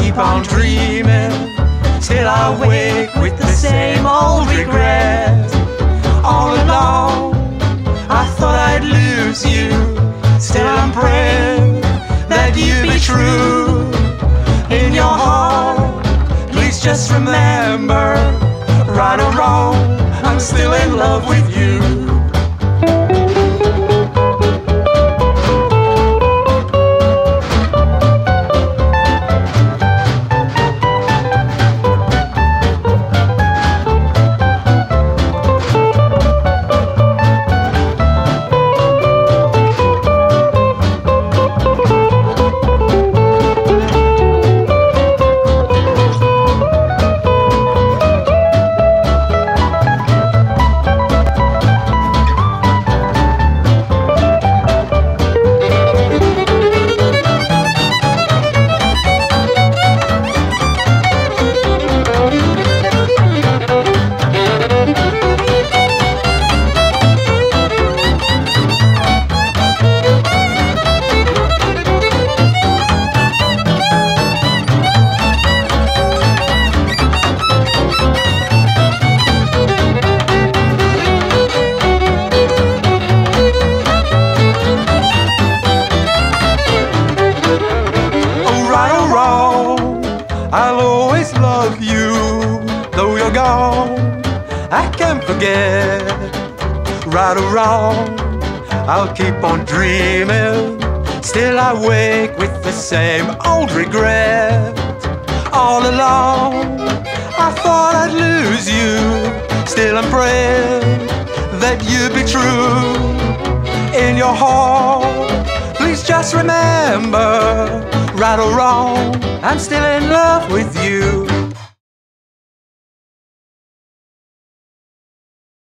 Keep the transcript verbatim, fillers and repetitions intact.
keep on dreaming, still I wake with the same old regret. All along I thought I'd lose you, still I'm praying that you be true. In your heart, please just remember, right or wrong, I'm still in love with you. I'll always love you, though you're gone, I can't forget. Right or wrong, I'll keep on dreaming, still I wake with the same old regret. All along, I thought I'd lose you, still I'm praying that you'd be true. In your heart, please just remember, right or wrong, I'm still in love with you.